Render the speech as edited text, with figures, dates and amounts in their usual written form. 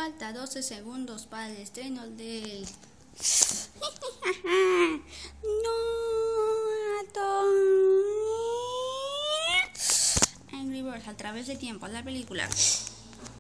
Falta 12 segundos para el estreno del... No, Angry Birds a través de tiempo, la película.